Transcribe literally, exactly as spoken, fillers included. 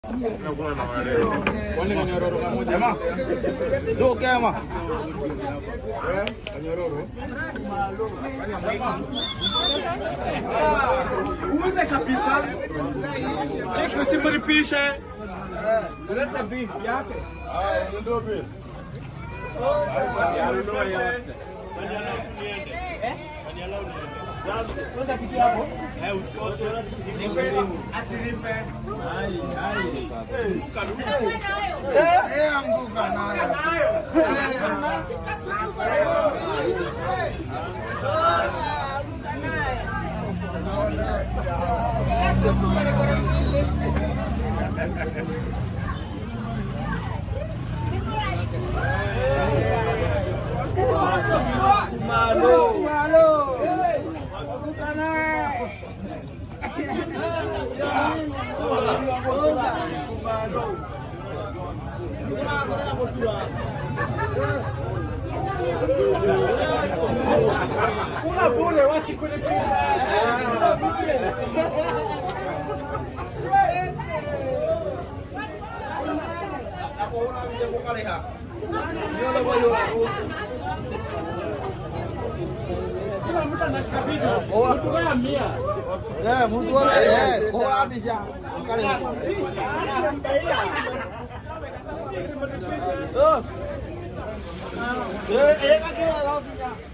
Do kema. Uze kabisa. Cheki usimlipishe. Leta bill yake. Ah, ndio bill. Malo, malo. Una bule wasi kwenye pisha. Una bule. Ako una vile kukaleha. Ndio la boyo. Kila mtu anashika video. Mtu kama mia. Eh, mtu wala eh, kwa abisha. Kale. Oh. Eh, eh, kakira lao.